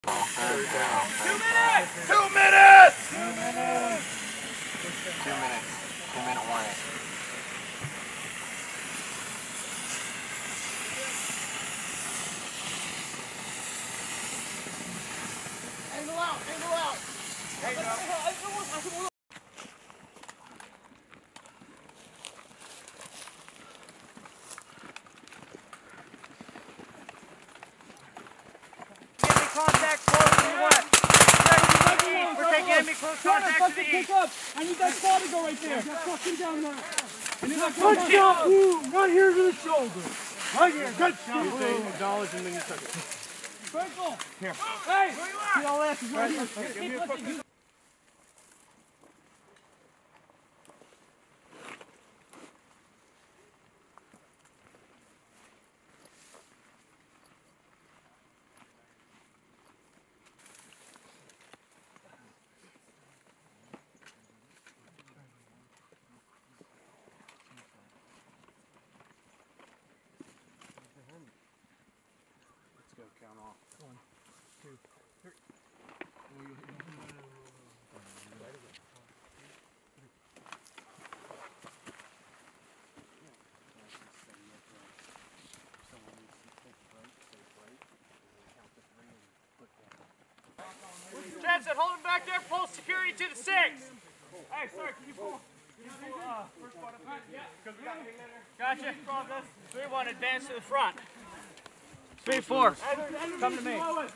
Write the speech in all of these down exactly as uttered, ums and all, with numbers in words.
Two minutes! Two minutes! Two minutes! Two minutes. Two minute warning. Angle out! Angle out! There you go. Contact close to the west. We're taking enemy close contact to the east. Up. I need that saw to go right there. Get fucking down there. And Good shot, Blue. Right here to the shoulder. Right here. Good shot, Blue. Acknowledge and then you took it. Sprinkle. Here. Hey. See all that is right here. Give me a quick. Count off. One, two, three. Jensen, hold him back there. Pull security to the six. Hey, sir, can you pull? Can you pull uh, first one up? Yeah. Gotcha. three one, advance to the front. three four, come to me.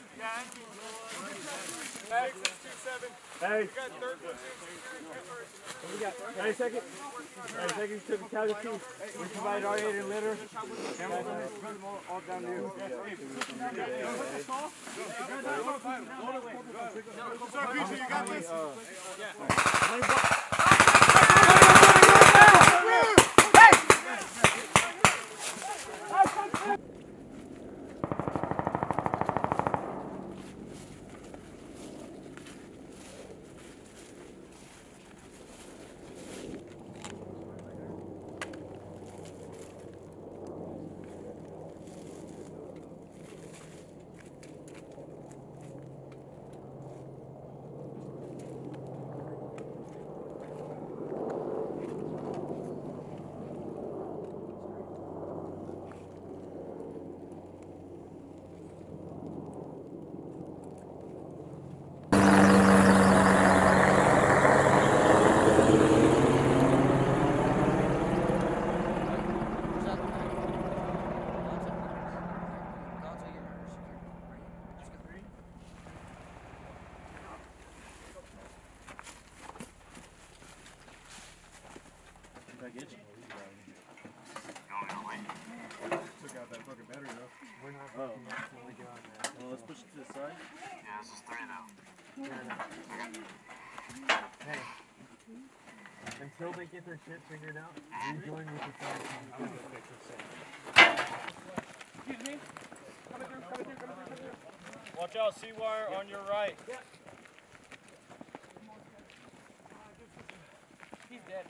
Hey. Hey, hey, second. Hey, second to the casualty. We provide R eight and litter. All down to you. Sir, Peter, you got this? I get you. Took out that fucking battery though. We're not oh. Well, let's push it to the side. Yeah, this is three now. Hey. Until they get their shit figured out, you join with the side team. I'm gonna fix this. Excuse me. Coming through, coming through, coming through, coming through. Watch out, C-wire on your right. Yeah. He's dead.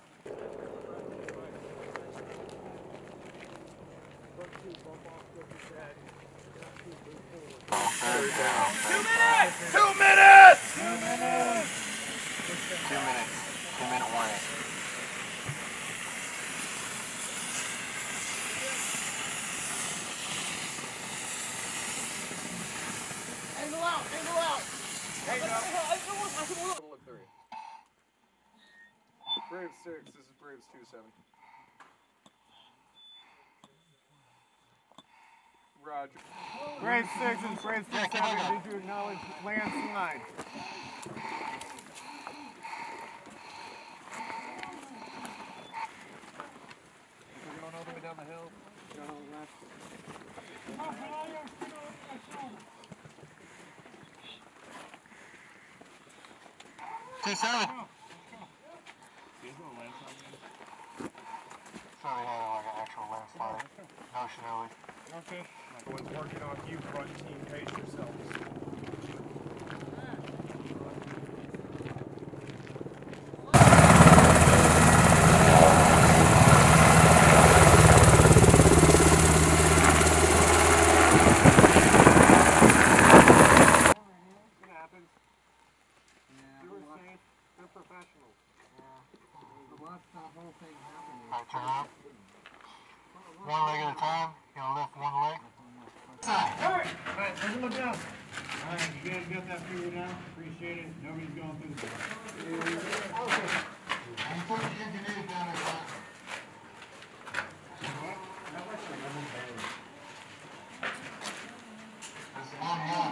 Two minutes! Two minutes! Two minutes. Two minutes. Two minute warning. Angle out! Angle out! Look three. Brave six. This is Braves two seven. Roger. Brave six and Brave two seven. Did you acknowledge landslide? We're going all the way down the hill. Going on the left. Two seven. Sorry, had like an actual landslide. Notionally. Okay. Everyone's working on you, front team. Pace yourselves. Alright, turn around. One leg at a time. You're gonna lift one leg. Alright, let's look down. Alright, you guys got that figured out? Appreciate it. Nobody's going through this. And put the engineers down at that. That's one one.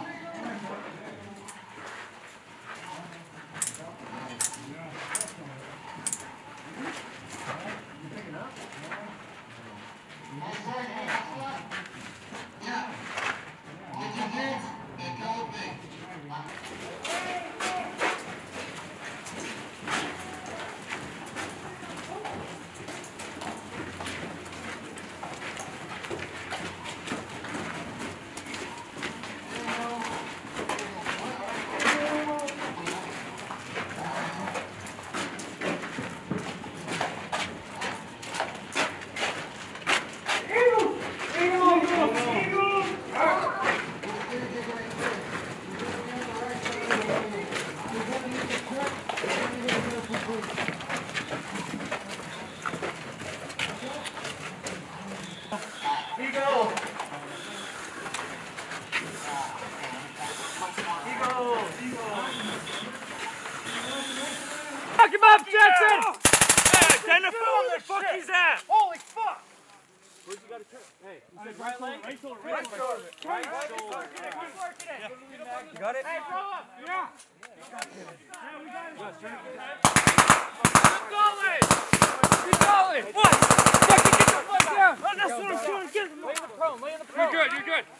Fuck him up, Jackson! Hey, identify where the fuck he's at! Holy fuck! Where'd you gotta turn? Hey, you said right leg? Right shoulder, right shoulder. Right shoulder. Keep working it. You got it? Hey, throw up! Yeah! Yeah, we got it. Keep going! Keep going! What? Fucking get the fuck down! That's what I'm trying to get him! Lay in the prone, lay in the prone. You're good, you're good.